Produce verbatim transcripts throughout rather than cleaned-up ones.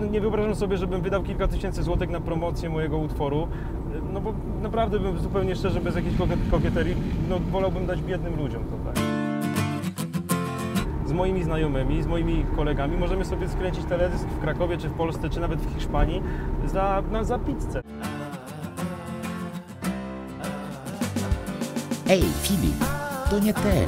nie wyobrażam sobie, żebym wydał kilka tysięcy złotych na promocję mojego utworu, no bo naprawdę bym zupełnie szczerze, bez jakiejś kokieterii, no wolałbym dać biednym ludziom to, tak. Z moimi znajomymi, z moimi kolegami możemy sobie skręcić teledysk w Krakowie, czy w Polsce, czy nawet w Hiszpanii za, na, za pizzę. Ej, Filip, to nie ten.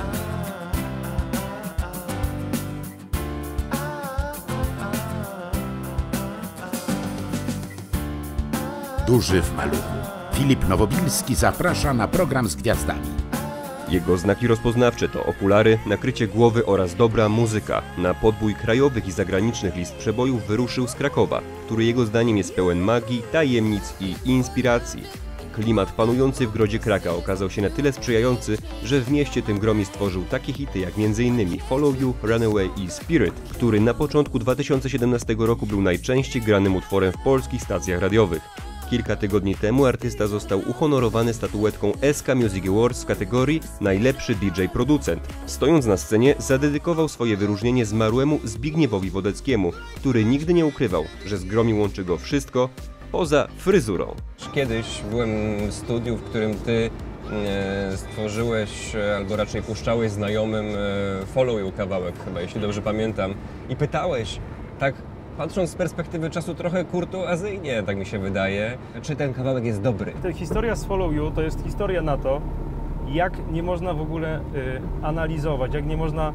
Duży w maluchu. Filip Nowobilski zaprasza na program z gwiazdami. Jego znaki rozpoznawcze to okulary, nakrycie głowy oraz dobra muzyka. Na podbój krajowych i zagranicznych list przebojów wyruszył z Krakowa, który jego zdaniem jest pełen magii, tajemnic i inspiracji. Klimat panujący w Grodzie Kraka okazał się na tyle sprzyjający, że w mieście tym gromie stworzył takie hity jak między innymi Follow You, Runaway i Spirit, który na początku dwa tysiące siedemnastego roku był najczęściej granym utworem w polskich stacjach radiowych. Kilka tygodni temu artysta został uhonorowany statuetką S K Music Awards w kategorii Najlepszy D J Producent. Stojąc na scenie, zadedykował swoje wyróżnienie zmarłemu Zbigniewowi Wodeckiemu, który nigdy nie ukrywał, że z Gromi łączy go wszystko poza fryzurą. Kiedyś byłem w studiu, w którym ty e, stworzyłeś, e, albo raczej puszczałeś znajomym e, Follow You kawałek chyba, jeśli dobrze pamiętam, i pytałeś, tak patrząc z perspektywy czasu trochę kurtuazyjnie, tak mi się wydaje, czy ten kawałek jest dobry. Ta historia z Follow You to jest historia na to, jak nie można w ogóle y, analizować, jak nie można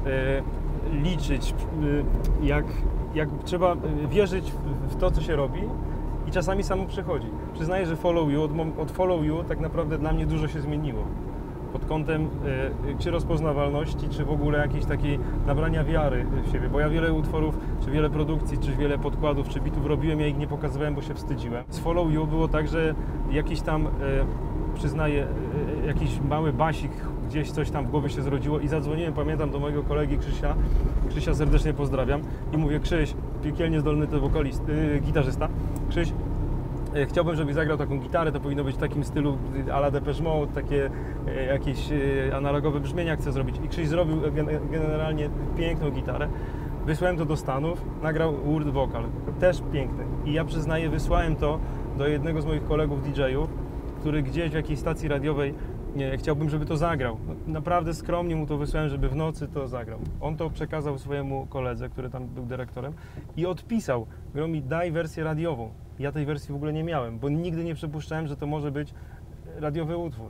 y, liczyć, y, jak, jak trzeba wierzyć w, w to, co się robi i czasami samo przychodzi. Przyznaję, że Follow You, od, od Follow You tak naprawdę dla mnie dużo się zmieniło. Pod kątem y, czy rozpoznawalności, czy w ogóle jakiejś takiej nabrania wiary w siebie, bo ja wiele utworów, czy wiele produkcji, czy wiele podkładów, czy bitów robiłem, ja ich nie pokazywałem, bo się wstydziłem. Z Follow You było tak, że jakiś tam, y, przyznaję, y, jakiś mały basik, gdzieś coś tam w głowie się zrodziło i zadzwoniłem, pamiętam, do mojego kolegi Krzysia, Krzysia serdecznie pozdrawiam i mówię: Krzyś, piekielnie zdolny to wokalist, y, gitarzysta, Krzyś, chciałbym, żebyś zagrał taką gitarę, to powinno być w takim stylu a la Depeche Mode, takie e, jakieś e, analogowe brzmienia chcę zrobić. I Krzyś zrobił gen, generalnie piękną gitarę. Wysłałem to do Stanów, nagrał word vocal, też piękny. I ja przyznaję, wysłałem to do jednego z moich kolegów D J-ów, który gdzieś w jakiejś stacji radiowej, nie, chciałbym, żeby to zagrał. Naprawdę skromnie mu to wysłałem, żeby w nocy to zagrał. On to przekazał swojemu koledze, który tam był dyrektorem i odpisał: Gromi, daj wersję radiową. Ja tej wersji w ogóle nie miałem, bo nigdy nie przypuszczałem, że to może być radiowy utwór.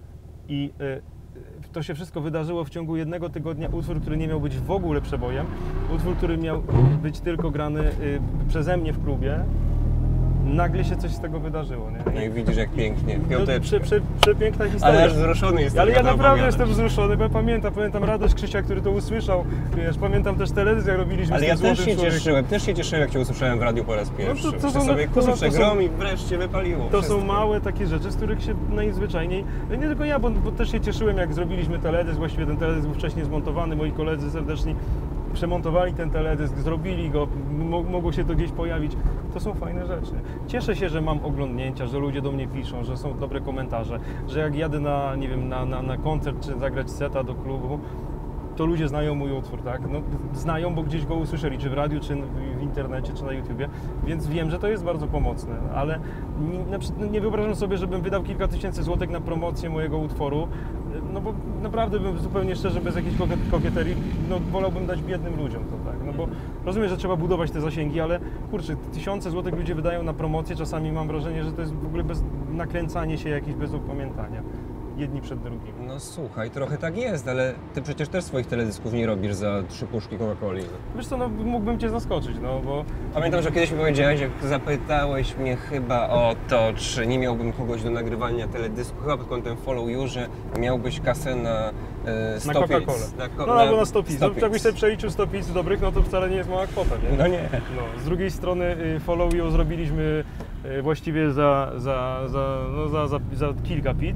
I y, to się wszystko wydarzyło w ciągu jednego tygodnia. Utwór, który nie miał być w ogóle przebojem, utwór, który miał być tylko grany y, przeze mnie w klubie. Nagle się coś z tego wydarzyło, nie? No i widzisz, jak pięknie, piąteczka. No, prze, prze, przepiękna historia. Ale aż wzruszony jestem. Ale ja naprawdę jestem wzruszony, bo ja pamiętam, pamiętam radość Krzysia, który to usłyszał. Wiesz, pamiętam też teledysk, jak robiliśmy. Ale z ja tym też się człowiekiem. cieszyłem, też się cieszyłem, jak Cię usłyszałem w radiu po raz pierwszy. No to, to Myślę są, sobie, to są, kurczę, to są, Gromi wreszcie wypaliło. To wszystko. są małe takie rzeczy, z których się najzwyczajniej, no nie tylko ja, bo, bo też się cieszyłem, jak zrobiliśmy teledysk, właściwie ten teledysk był wcześniej zmontowany, moi koledzy serdeczni przemontowali ten teledysk, zrobili go, mogło się to gdzieś pojawić. To są fajne rzeczy. Cieszę się, że mam oglądnięcia, że ludzie do mnie piszą, że są dobre komentarze, że jak jadę na, nie wiem, na, na, na koncert czy zagrać seta do klubu, to ludzie znają mój utwór, tak? No, znają, bo gdzieś go usłyszeli, czy w radiu, czy w internecie, czy na YouTubie, więc wiem, że to jest bardzo pomocne, ale nie, nie wyobrażam sobie, żebym wydał kilka tysięcy złotych na promocję mojego utworu, no bo naprawdę bym zupełnie szczerze, bez jakiejś kokieterii, no wolałbym dać biednym ludziom to, tak? No bo rozumiem, że trzeba budować te zasięgi, ale kurczę, tysiące złotych ludzie wydają na promocję, czasami mam wrażenie, że to jest w ogóle bez nakręcanie się jakieś bez upamiętania. Jedni przed drugimi. No słuchaj, trochę tak jest, ale ty przecież też swoich teledysków nie robisz za trzy puszki Coca-Coli. Wiesz co, no mógłbym cię zaskoczyć, no bo... Pamiętam, że kiedyś mi powiedziałeś, jak zapytałeś mnie chyba o to, czy nie miałbym kogoś do nagrywania teledysku, chyba pod kątem Follow You, że miałbyś kasę na e, sto Na Coca-Colę. Na ko no na, albo na sto pic. No, pic. jakbyś sobie przeliczył sto pic dobrych, no to wcale nie jest mała kwota, nie? No nie. No, z drugiej strony y, Follow You zrobiliśmy y, właściwie za, za, za, no, za, za, za kilka pic.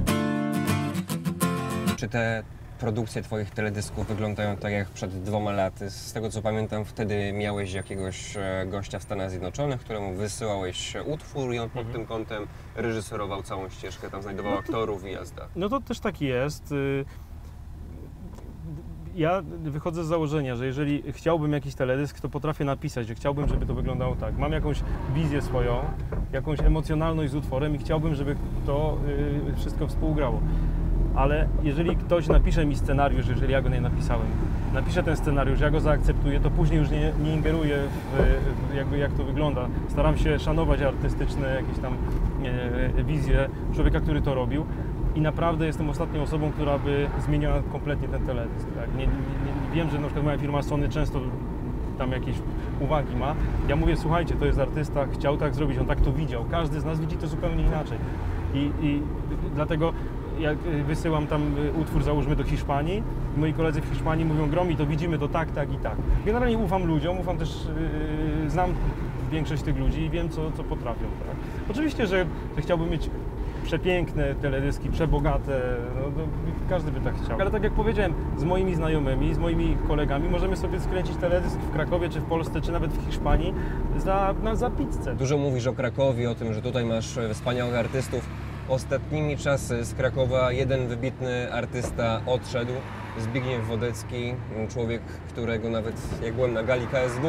Czy te produkcje Twoich teledysków wyglądają tak jak przed dwoma laty? Z tego co pamiętam, wtedy miałeś jakiegoś gościa w Stanach Zjednoczonych, któremu wysyłałeś utwór i on pod mhm. tym kątem reżyserował całą ścieżkę, tam znajdował no to, aktorów i jazda. No to też tak jest. ja wychodzę z założenia, że jeżeli chciałbym jakiś teledysk, to potrafię napisać, że chciałbym, żeby to wyglądało tak. Mam jakąś wizję swoją, jakąś emocjonalność z utworem i chciałbym, żeby to y, wszystko współgrało. Ale jeżeli ktoś napisze mi scenariusz, jeżeli ja go nie napisałem, napiszę ten scenariusz, ja go zaakceptuję, to później już nie, nie ingeruję w, w jakby jak to wygląda. Staram się szanować artystyczne jakieś tam e, wizje człowieka, który to robił. I naprawdę jestem ostatnią osobą, która by zmieniała kompletnie ten teledysk. Tak? Nie, nie, nie, wiem, że na przykład moja firma Sony często tam jakieś uwagi ma. Ja mówię, słuchajcie, to jest artysta, chciał tak zrobić, on tak to widział. Każdy z nas widzi to zupełnie inaczej. I, i dlatego jak wysyłam tam utwór, załóżmy, do Hiszpanii, moi koledzy w Hiszpanii mówią, Gromi, to widzimy to tak, tak i tak. Generalnie ufam ludziom, ufam też, yy, znam większość tych ludzi i wiem, co, co potrafią. Tak? Oczywiście, że, że chciałbym mieć przepiękne teledyski, przebogate, no, no, każdy by tak chciał. Ale tak jak powiedziałem, z moimi znajomymi, z moimi kolegami możemy sobie skręcić teledysk w Krakowie, czy w Polsce, czy nawet w Hiszpanii za, na, za pizzę. Dużo mówisz o Krakowie, o tym, że tutaj masz wspaniałych artystów. Ostatnimi czasy z Krakowa jeden wybitny artysta odszedł, Zbigniew Wodecki, człowiek, którego nawet jak byłem na gali K S W,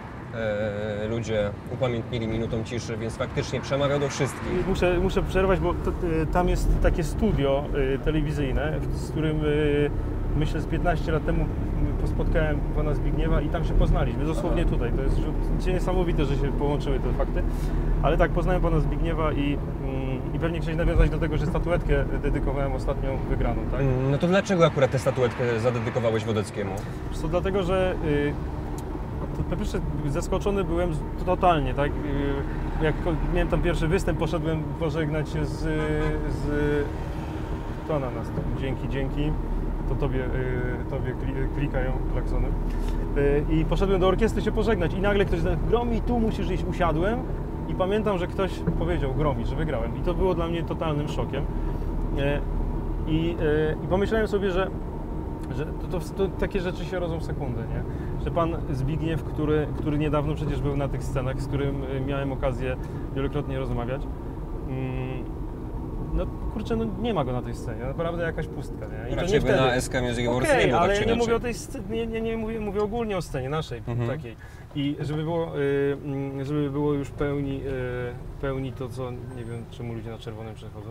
e, ludzie upamiętnili minutą ciszy, więc faktycznie przemawiał do wszystkich. Muszę, muszę przerwać, bo to, tam jest takie studio y, telewizyjne, z którym y, myślę z piętnaście lat temu spotkałem pana Zbigniewa i tam się poznaliśmy, dosłownie tutaj. To jest niesamowite, że się połączyły te fakty, ale tak, poznałem pana Zbigniewa i, mm, i pewnie chciałem nawiązać do tego, że statuetkę dedykowałem ostatnią wygraną, tak? No to dlaczego akurat tę statuetkę zadedykowałeś Wodeckiemu? To dlatego, że y, to, po pierwsze zaskoczony byłem totalnie, tak? Y, jak miałem tam pierwszy występ, poszedłem pożegnać się z... z to na nas, to dzięki, dzięki. To tobie, y, tobie klikają klaksony. Y, I poszedłem do orkiestry się pożegnać i nagle ktoś powiedział, Gromi, tu musisz iść. Usiadłem i pamiętam, że ktoś powiedział, Gromi, że wygrałem. I to było dla mnie totalnym szokiem. Y, i, y, I pomyślałem sobie, że, że to, to, to takie rzeczy się rodzą w sekundę, nie? Że pan Zbigniew, który, który niedawno przecież był na tych scenach, z którym miałem okazję wielokrotnie rozmawiać, y, no kurczę, no nie ma go na tej scenie, naprawdę jakaś pustka, nie? I raczej to by nie na wtedy. S K Music Awards okay, nie było, ale tak ja czy nie mówię o inaczej. tej scenie, nie, nie, nie mówię, mówię ogólnie o scenie naszej, Mhm. takiej. I żeby było, y, żeby było już pełni, y, pełni to, co, nie wiem, czemu ludzie na czerwonym przechodzą,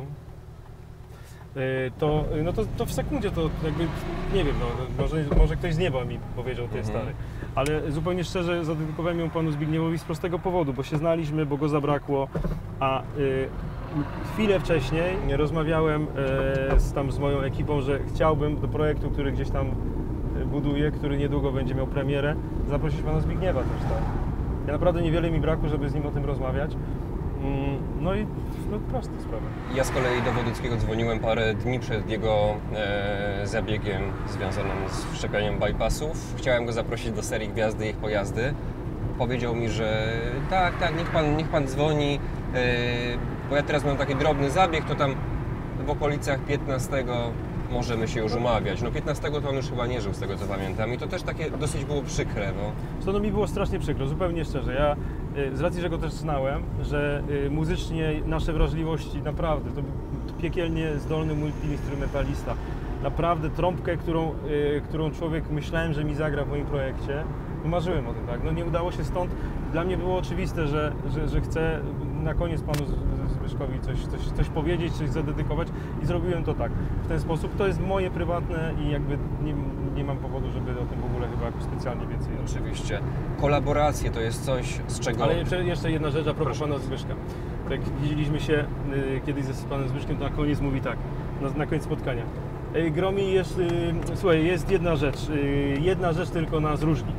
y, to, no to, to w sekundzie to jakby, nie wiem, no, może, może ktoś z nieba mi powiedział, ty Mhm. stary. Ale zupełnie szczerze zadedykowałem ją panu Zbigniewowi z prostego powodu, bo się znaliśmy, bo go zabrakło, a y, chwilę wcześniej rozmawiałem e, z, tam z moją ekipą, że chciałbym do projektu, który gdzieś tam buduję, który niedługo będzie miał premierę, zaprosić pana Zbigniewa też, tak. Ja naprawdę niewiele mi brakło, żeby z nim o tym rozmawiać. Mm, no i no, prosta sprawa. Ja z kolei do Wodeckiego dzwoniłem parę dni przed jego e, zabiegiem związanym z wszczepianiem bypassów. Chciałem go zaprosić do serii Gwiazdy i ich pojazdy. Powiedział mi, że tak, tak, niech pan, niech pan dzwoni, e, bo ja teraz mam taki drobny zabieg, to tam w okolicach piętnastego możemy się już umawiać. No piętnastego to on już chyba nie żył, z tego co pamiętam, i to też takie dosyć było przykre. No. To no mi było strasznie przykro, zupełnie szczerze. Ja y, z racji, że go też znałem, że y, muzycznie nasze wrażliwości naprawdę, to, to piekielnie zdolny multiinstrumentalista. Naprawdę trąbkę, którą, y, którą człowiek myślałem, że mi zagra w moim projekcie, no marzyłem o tym, tak? No nie udało się, stąd dla mnie było oczywiste, że, że, że chcę na koniec panu Zbyszkowi coś, coś, coś powiedzieć, coś zadedykować i zrobiłem to tak, w ten sposób. To jest moje prywatne i jakby nie, nie mam powodu, żeby o tym w ogóle chyba jakoś specjalnie więcej. Oczywiście. Kolaboracje to jest coś, z czego... Ale jeszcze- jeszcze jedna rzecz a propos pana Zbyszka. Tak widzieliśmy się y, kiedyś ze panem Zbyszkiem, to na koniec mówi tak, na, na koniec spotkania. Ej, Gromi, jest, y, słuchaj, jest jedna rzecz, y, jedna rzecz tylko nas różni.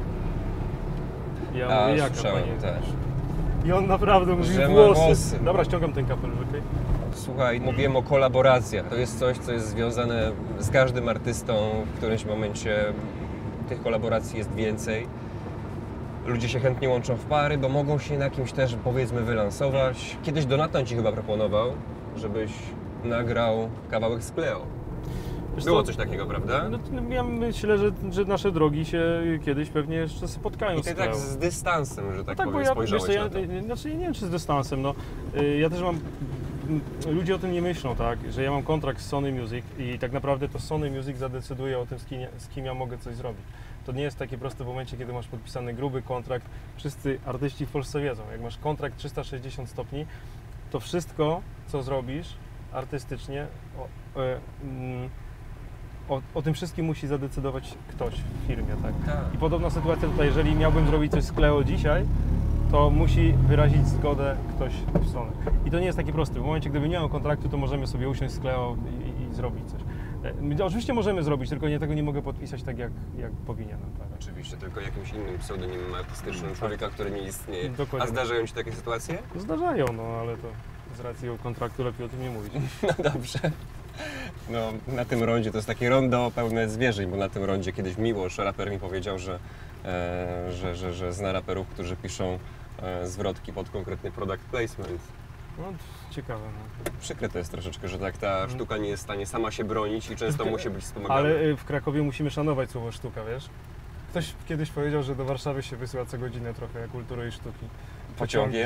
Ja A, mówię, jaka, słyszałem panie? też. I on naprawdę mówi Że ma włosy. włosy. Dobra, ściągam ten kapelusz, okej? Słuchaj, mówiłem o kolaboracjach. To jest coś, co jest związane z każdym artystą. W którymś momencie tych kolaboracji jest więcej. Ludzie się chętnie łączą w pary, bo mogą się na kimś też, powiedzmy, wylansować. Kiedyś Donatan ci chyba proponował, żebyś nagrał kawałek z Cleo. Wiesz Było co? coś takiego, prawda? No, to ja myślę, że, że nasze drogi się kiedyś pewnie jeszcze spotkają. I ty z tak Cleo. z dystansem, że tak No tak, powiem, bo ja, wiesz spojrzałeś co, ja, na to. znaczy, ja nie wiem, czy z dystansem, no. Y, Ja też mam ludzie o tym nie myślą, tak, że ja mam kontrakt z Sony Music i tak naprawdę to Sony Music zadecyduje o tym, z kim, ja, z kim ja mogę coś zrobić. To nie jest takie proste w momencie, kiedy masz podpisany gruby kontrakt. Wszyscy artyści w Polsce wiedzą, jak masz kontrakt trzysta sześćdziesiąt stopni, to wszystko, co zrobisz artystycznie, o, e, mm, o, o tym wszystkim musi zadecydować ktoś w firmie, tak? Tak. I podobna sytuacja tutaj, jeżeli miałbym zrobić coś z Cleo dzisiaj, to musi wyrazić zgodę ktoś w Sony. I to nie jest takie proste. W momencie, gdyby nie miał kontraktu, to możemy sobie usiąść z Cleo i, i zrobić coś. My oczywiście możemy zrobić, tylko nie, tego nie mogę podpisać tak, jak, jak powinienem. Tak? Oczywiście, tylko jakimś innym pseudonimem artystycznym Tak. człowieka, który nie istnieje. Dokładnie. A zdarzają Ci takie sytuacje? Zdarzają, no ale to z racji kontraktu lepiej o tym nie mówić. No dobrze. No, na tym rondzie to jest takie rondo pełne zwierzeń, bo na tym rondzie kiedyś Miłosz, raper, mi powiedział, że, e, że, że, że zna raperów, którzy piszą e, zwrotki pod konkretny product placement. No ciekawe. No. Przykre to jest troszeczkę, że tak ta sztuka nie jest w stanie sama się bronić i często musi być wspomagana. Ale y, w Krakowie musimy szanować słowo sztuka, wiesz? Ktoś kiedyś powiedział, że do Warszawy się wysyła co godzinę trochę kultury i sztuki. Pociągiem?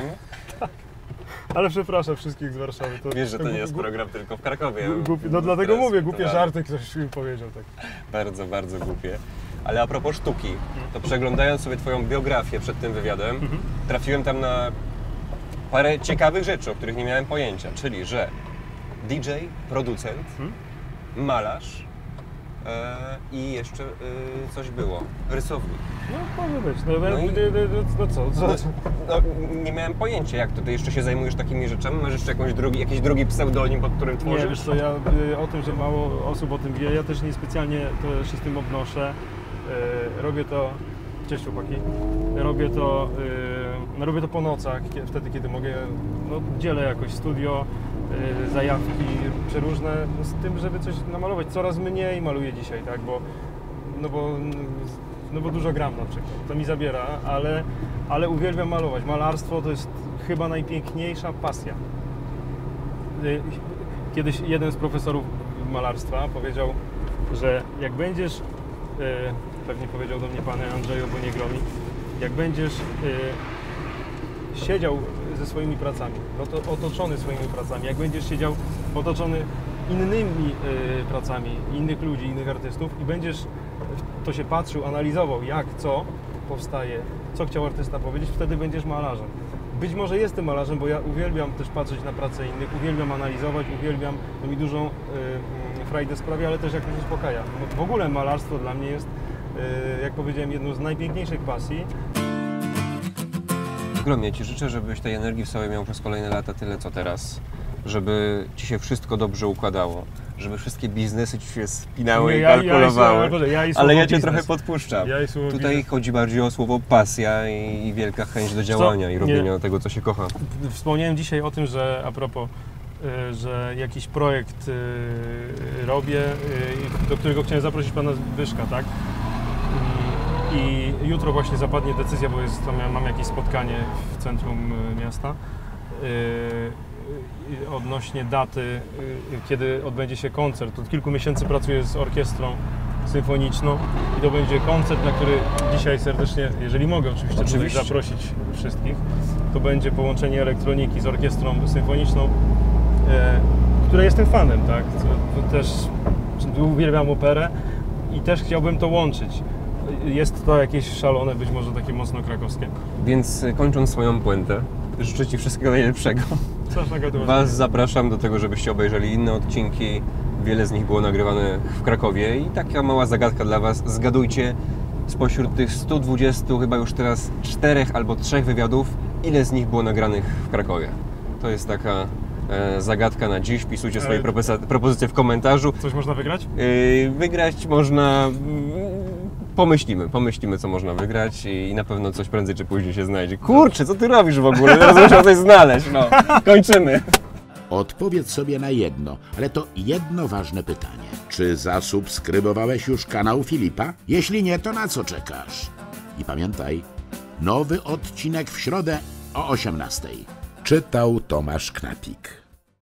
Ale przepraszam wszystkich z Warszawy. To, Wiesz, że to nie jest głup- program tylko w Krakowie. Głupi, no dlatego Teraz mówię, głupie żarty. żarty ktoś mi powiedział. Tak. Bardzo, bardzo głupie. Ale a propos sztuki, to przeglądając sobie Twoją biografię przed tym wywiadem, Mhm. trafiłem tam na parę ciekawych rzeczy, o których nie miałem pojęcia. Czyli, że D J, producent, Mhm. malarz e, i jeszcze e, coś było. Rysownik. No może być. No, No no, i- no, no co? co, No, co? no, nie miałem pojęcia, jak to ty jeszcze się zajmujesz takimi rzeczami. Masz jeszcze jakąś drugi, jakiś drugi pseudonim, pod którym Nie, tworzysz? wiesz co, ja y, o tym, że mało osób o tym wie, ja też niespecjalnie to się z tym obnoszę. Y, robię to, cześć chłopaki, robię to, y, robię to po nocach, kie- wtedy kiedy mogę, no dzielę jakoś studio, y, zajawki przeróżne, no, z tym, żeby coś namalować. Coraz mniej maluję dzisiaj, tak, bo, no bo, no bo dużo gram na przykład, to mi zabiera, ale, ale uwielbiam malować. Malarstwo to jest chyba najpiękniejsza pasja. Y, Kiedyś jeden z profesorów malarstwa powiedział, że jak będziesz, y, pewnie powiedział do mnie pan Andrzeju, bo nie gromi, jak będziesz y, siedział ze swoimi pracami, no to otoczony swoimi pracami, jak będziesz siedział otoczony innymi y, pracami, innych ludzi, innych artystów i będziesz w to się patrzył, analizował, jak, co powstaje, co chciał artysta powiedzieć, wtedy będziesz malarzem. Być może jestem malarzem, bo ja uwielbiam też patrzeć na pracę innych, uwielbiam analizować, uwielbiam, to mi dużą y, y, frajdę sprawia, ale też jakoś uspokaja. Bo w ogóle malarstwo dla mnie jest, y, jak powiedziałem, jedną z najpiękniejszych pasji. Gromie, Ci życzę, żebyś tej energii w sobie miał przez kolejne lata tyle, co teraz. Żeby Ci się wszystko dobrze układało. Żeby wszystkie biznesy Ci się spinały Nie, i ja- ja i kalkulowały. słowo- Boże, ja i Ale słowo ja Cię biznes. trochę podpuszczam. Ja i słowo Tutaj biznes. chodzi bardziej o słowo pasja i wielka chęć do działania i Nie. robienia tego, co się kocha. Wspomniałem dzisiaj o tym, że a propos, y, że jakiś projekt y, robię, y, do którego chciałem zaprosić pana Zbyszka, tak? I, I jutro właśnie zapadnie decyzja, bo jest, tam ja mam jakieś spotkanie w centrum y, miasta y, y, odnośnie daty, y, kiedy odbędzie się koncert. Od kilku miesięcy pracuję z orkiestrą symfoniczną i to będzie koncert, na który dzisiaj serdecznie, jeżeli mogę oczywiście, tutaj Oczywiście. zaprosić wszystkich, to będzie połączenie elektroniki z orkiestrą symfoniczną, e, której jestem fanem, tak? To, to też uwielbiam operę i też chciałbym to łączyć. Jest to jakieś szalone, być może takie mocno krakowskie. Więc y, kończąc swoją puentę, życzę Ci wszystkiego najlepszego. Straszna gratulacja. Was zapraszam do tego, żebyście obejrzeli inne odcinki. Wiele z nich było nagrywane w Krakowie i taka mała zagadka dla Was. Zgadujcie spośród tych stu dwudziestu, chyba już teraz czterech albo trzech wywiadów, ile z nich było nagranych w Krakowie. To jest taka e, zagadka na dziś. Wpisujcie swoje Ale- propozy- propozycje w komentarzu. Coś można wygrać? Yy, wygrać można... mm, Pomyślimy, pomyślimy, co można wygrać i na pewno coś prędzej czy później się znajdzie. Kurczę, co Ty robisz w ogóle? Teraz musiał coś znaleźć, no. Kończymy. Odpowiedz sobie na jedno, ale to jedno ważne pytanie. Czy zasubskrybowałeś już kanał Filipa? Jeśli nie, to na co czekasz? I pamiętaj, nowy odcinek w środę o osiemnastej. Czytał Tomasz Knapik.